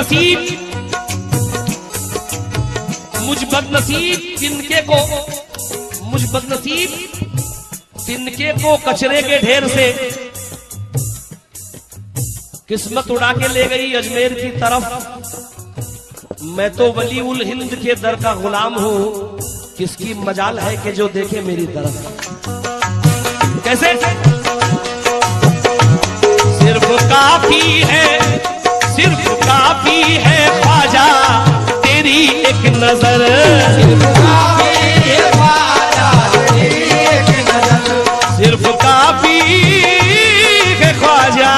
तिनके को कचरे के ढेर से किस्मत उड़ा के ले गई अजमेर की तरफ। मैं तो वली उल हिंद के दर का गुलाम हूं, किसकी मजाल है कि जो देखे मेरी तरफ। कैसे? सिर्फ काफी है, सिर्फ काफी है ख्वाजा तेरी एक नजर, सिर्फ काफी है ख्वाजा तेरी एक नजर, सिर्फ काफी है ख्वाजा,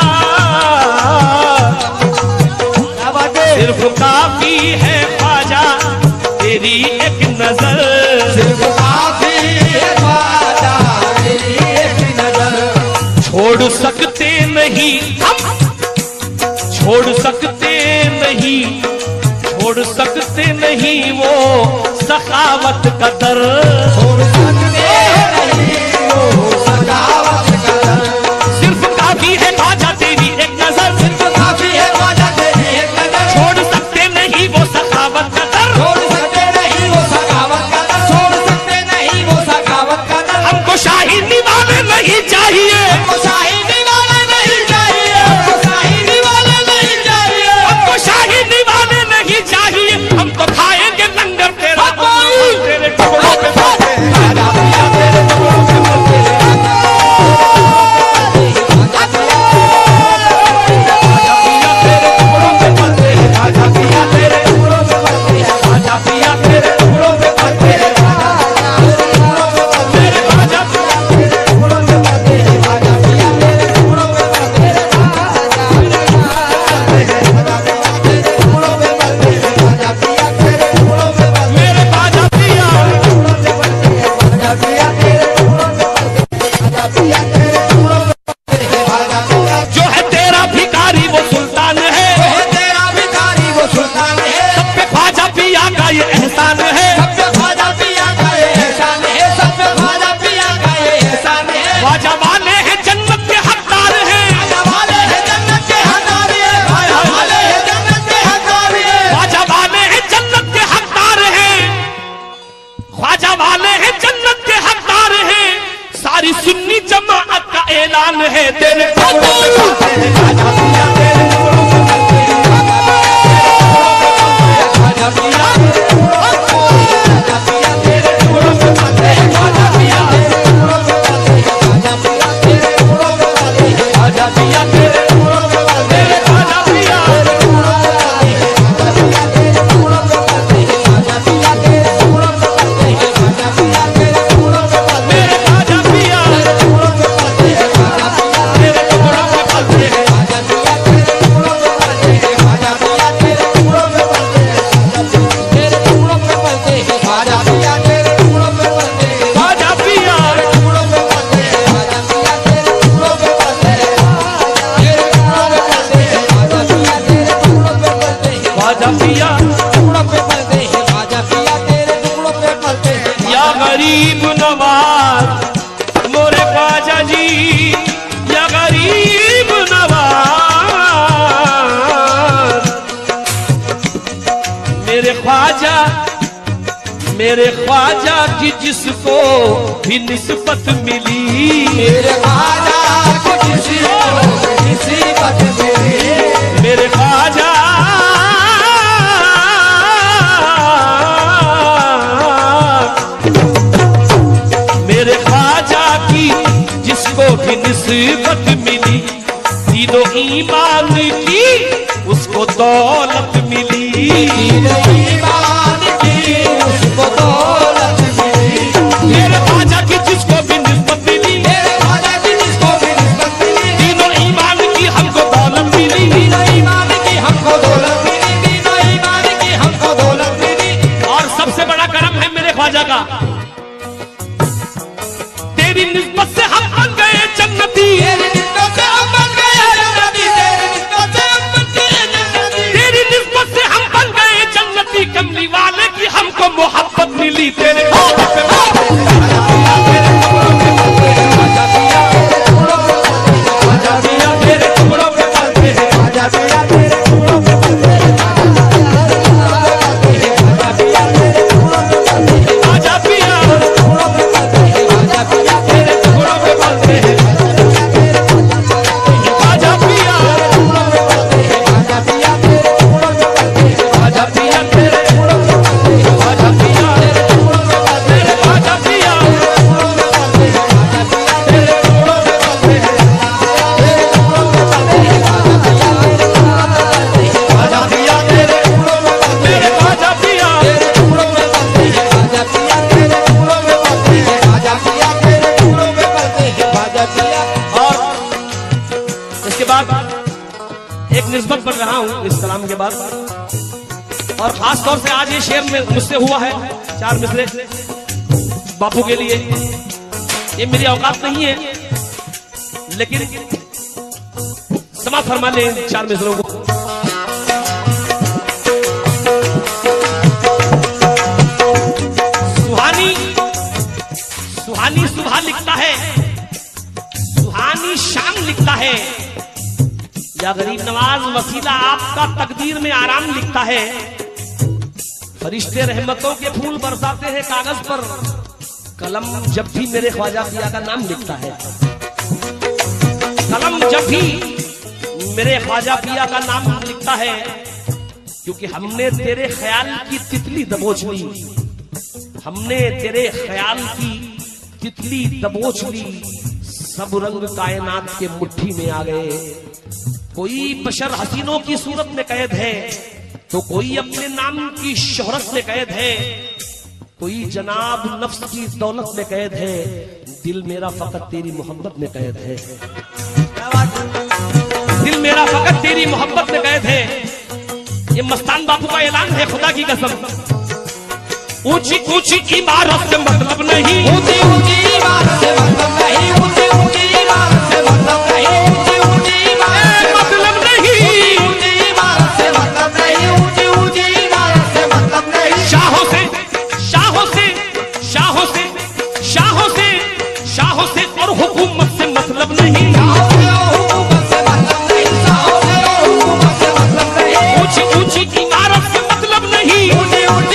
सिर्फ काफी है ख्वाजा तेरी एक नजर, सिर्फ काफी है ख्वाजा तेरी एक नजर। छोड़ सकते नहीं हम, छोड़ सकते नहीं, छोड़ सकते नहीं वो सखावत का दर, छोड़ सकते नहीं वो सखावत का दर। सिर्फ काफी है ख्वाजा तेरी एक नजर, सिर्फ काफी है ख्वाजा तेरी एक नजर। छोड़ सकते नहीं वो सखावत का दर, छोड़ सकते नहीं वो सखावत का दर, छोड़ सकते नहीं वो सखावत का दर। हमको शाही दीवाने नहीं चाहिए, हमको शाही दीवाने नहीं चाहिए, हमको शाही दीवाने नहीं चाहिए, हमको शाही दीवाने नहीं चाहिए। हम तो खाएंगे लंगर तेरा तेरे टुकड़ों पे तेरे टुकड़ों पे ऐलान है तेरे गरीब नवाज मोरे ख्वाजा जी, या गरीब नवाज मेरे ख्वाजा की जिसको भी निस्बत मिली, मेरे ख्वाजा की जिसको भी निस्बत मिली, मेरे ख्वाजा जिसको भी निस्बत मिली, दीनो ईमान की उसको दौलत मिली, दीनो ईमान की उसको दौलत मिली। मेरे ख्वाजा की जिसको भी निस्बत मिली, मेरे ख्वाजा की जिसको भी निस्बत मिली, दीनो ईमान की हमको दौलत मिली, दीनो ईमान की हमको दौलत मिली, दीनो ईमान की हमको दौलत मिली। और सबसे बड़ा करम है मेरे ख्वाजा का, तेरी निस्बत से हम बन गए जन्नती, तेरी निस्बत से हम बन गए जन्नती, तेरी निस्बत से हम बन गए जन्नती, तेरी निस्बत से हम बन गए जन्नती। कमली वाले की हमको मोहब्बत मिली, तेरे टुकड़ों पे बाद। और खास तौर से आज ये शेर में मुझसे हुआ है 4 मिसरे बापू के लिए। ये मेरी औकात नहीं है, लेकिन समाप्त फरमा ले 4 मिसरों को। सुहानी सुबह लिखता है, सुहानी शाम लिखता है, या गरीब नवाज वसीला आपका तकदीर में आराम लिखता है। फरिश्ते रहमतों के फूल बरसाते हैं कागज पर, कलम जब भी मेरे ख्वाजा पिया का नाम लिखता है। कलम जब भी मेरे ख्वाजा पिया का नाम लिखता है, क्योंकि हमने तेरे ख्याल की तितली दबोच ली, हमने तेरे ख्याल की तितली दबोच ली, सब रंग कायनात के मुट्ठी में आ गए। कोई बशर हसीनों की सूरत में कैद है, तो कोई अपने नाम की शोहरत में कैद है, कोई जनाब नफ्स की दौलत में कैद है, दिल मेरा फकत तेरी मोहब्बत में कैद है। दिल मेरा फकत तेरी मोहब्बत में कैद है। ये मस्तान बापू का ऐलान है, खुदा की कसम। ऊंची ऊंची इमारत से मतलब नहीं, ऊंची ऊंची इमारत से मतलब नहीं, ऊंची ऊंची इमारत से मतलब नहीं, ऊंची ऊंची इमारत से मतलब नहीं, ऊंची इमारत से मतलब नहीं, ऊंची ऊंची इमारत से मतलब नहीं। शाहों से शाहों से शाहों से शाहों से शाहों से और हुकूमत से मतलब नहीं, शाहों से और हुकूमत से मतलब नहीं, शाहों से और हुकूमत से मतलब नहीं। ऊंची ऊंची इमारत से मतलब नहीं, ऊंची ऊंची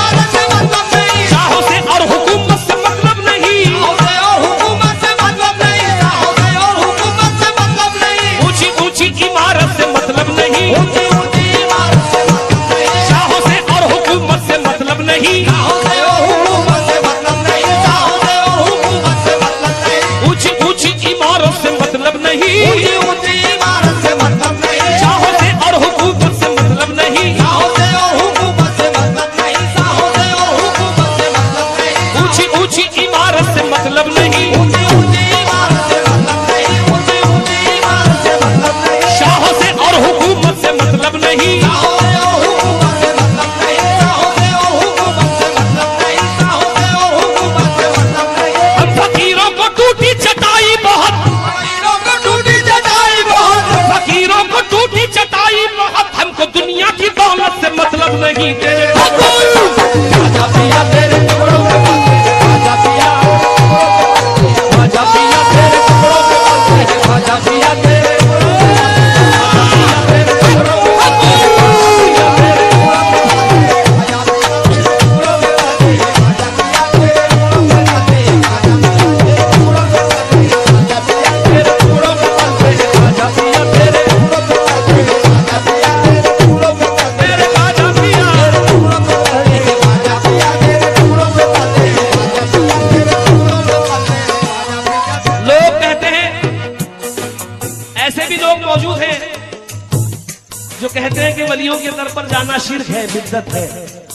शिर्क है, बिद्दत है।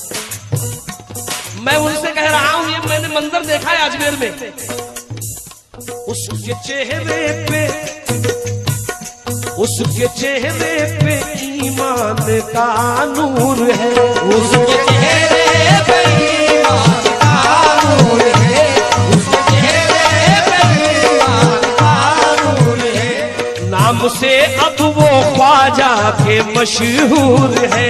मैं उनसे कह रहा हूं, ये मैंने मंजर देखा है अजमेर में। उसके चेहरे पे ईमान का नूर है, उसके चेहरे पे ईमान का नूर है, उसके चेहरे पे ईमान का नूर है। नाम से अब वो ख्वाजा के मशहूर है,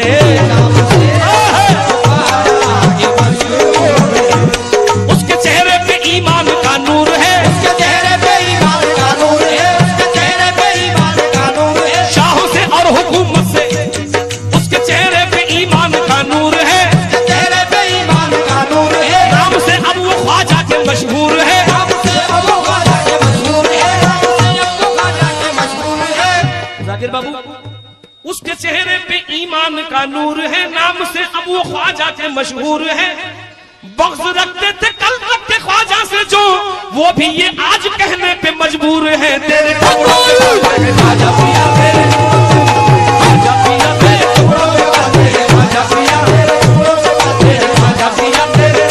उसके चेहरे पे ईमान का नूर है, उसके चेहरे पे ईमान का नूर है, उसके चेहरे पे ईमान का नूर है। शाहों से और हुकूमत से उसके चेहरे पे ईमान का नूर है, उसके चेहरे पे ईमान का नूर है। नाम से अब वो ख्वाजा के मशहूर है, नाम से अब वो ख्वाजा के मशहूर है, नाम से अब वो ख्वाजा के मशहूर है। जाकिर बाबू, उसके चेहरे पे ईमान का नूर है, नाम से अब वो ख्वाजा के मशहूर है। बग़्ज़ रखते थे कल रखते ख्वाजा से जो, वो भी ये आज कहने पे मजबूर है। तेरे ख्वाजा पिया तेरे ख्वाजा पिया तेरे ख्वाजा पिया तेरे ख्वाजा पिया तेरे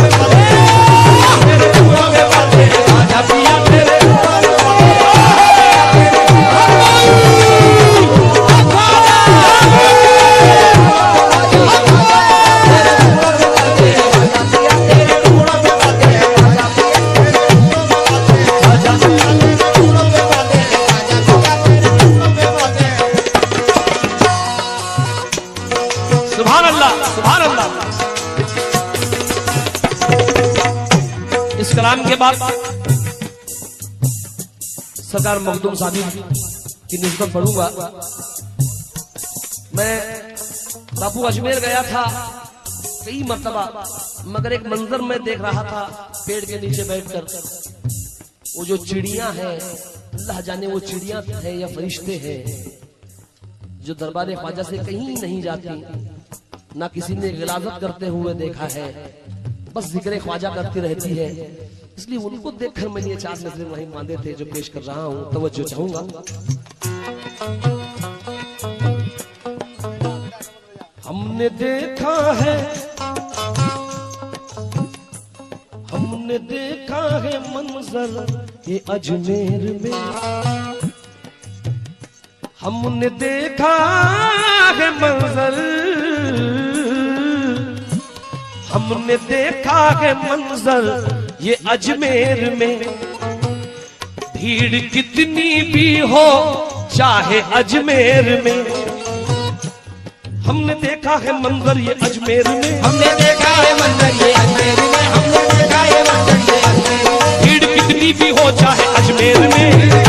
ख्वाजा पिया तेरे। सुभान अल्लाह, सुभान अल्लाह। इस कलाम के बाद सरदार मखदूम साहब की निस्बत पढ़ूंगा। मैं बापू अजमेर गया था कई मर्तबा, मगर एक मंजर में देख रहा था पेड़ के नीचे बैठकर, वो जो चिड़ियां हैं, अल्लाह जाने वो चिड़ियां है या फरिश्ते हैं, जो दरबार ख्वाजा से कहीं नहीं जाती, ना किसी ने गिलाजत करते हुए देखा है, बस जिक्र ख्वाजा करती रहती है। इसलिए उनको देखकर मैंने ये 4 नजरें वहीं बांधे थे जो पेश कर रहा हूं, तवज्जो चाहूंगा। हमने देखा है, हमने देखा है मंजर ये अजमेर में, हमने देखा है मंजर, हमने देखा है मंजर ये अजमेर में, भीड़ कितनी भी हो चाहे अजमेर में, हमने देखा है मंजर ये अजमेर में, हमने देखा है मंजर ये अजमेर में, हमने देखा है मंजर ये अजमेर में, भीड़ कितनी भी हो चाहे अजमेर में,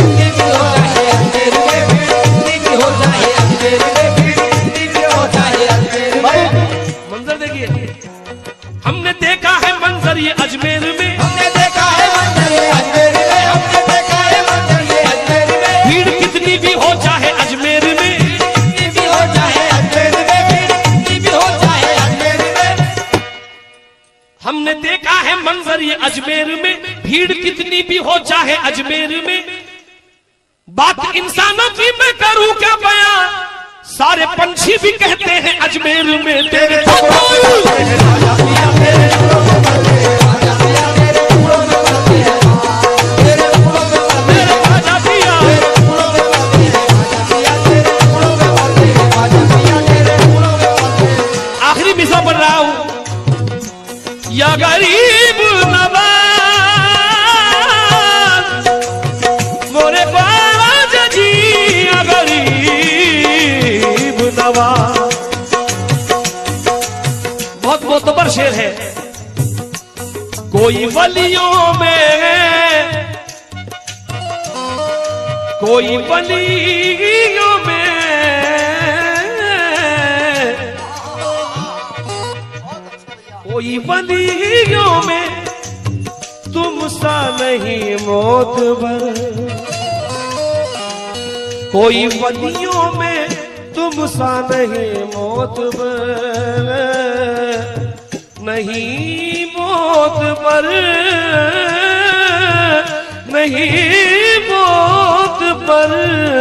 मंजर देखिए, हमने देखा है मंजर ये अजमेर में, हमने देखा है मंजर ये अजमेर में, हमने देखा है मंजर ये अजमेर में, भीड़ कितनी भी हो चाहे अजमेर में, भी हो चाहे अजमेर में, भी हो चाहे अजमेर में, हमने देखा है मंजर ये अजमेर में, भीड़ कितनी भी हो चाहे अजमेर में। बात इंसानों की मैं करूं क्या बयां, सारे पंछी भी कहते हैं अजमेर में तेरे आखिरी मिसरा पढ़ रहा हूं। या गरीब नवाज मोरे ख्वाजा जी, या गरीब नवाज, बहुत मोतबर शेर है। कोई वलियों में, कोई वलियों में, कोई वलियों में तुम सा नहीं मोतबर, कोई वलियों में तुम सा नहीं मोतबर, नहीं मोतबर, नहीं मोतबर।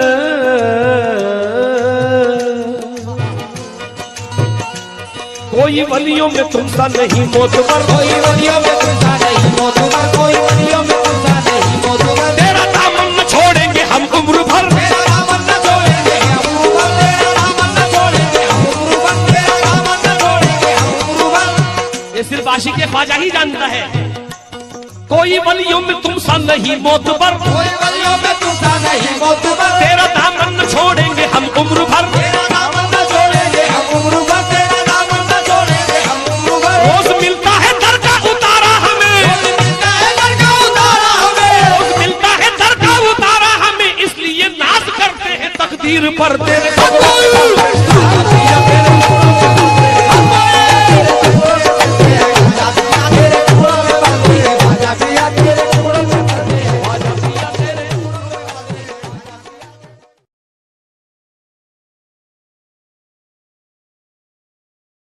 कोई वलियों में तुम सा नहीं मोतबर, कोई वलियों में तुम सा नहीं मोतबर, कोई वलियों में तुम सा नहीं मोतबर, तेरा दामन न छोड़ेंगे हम उम्र भर, तेरा दामन न छोड़ेंगे हम उम्र भर, तेरा दामन न छोड़ेंगे हम उम्र भर, तेरा दामन न छोड़ेंगे हम उम्र भर। ये सिर्फ आशिक के ख्वाजा ही जानता है। कोई वलियों में तुम सा नहीं मोतबर, कोई वलियों में तुम सा नहीं मोतबर, तेरा दामन न छोड़ेंगे हम उम्र भर, तेरा दामन न छोड़ेंगे हम उम्र भर, तेरा दामन न छोड़ेंगे हम उम्र भर। रोज मिलता है दर का उतारा हमें, मिलता है दर का उतारा हमें, रोज मिलता है दर का उतारा हमें, इसलिए नाज करते हैं तकदीर पर तेरे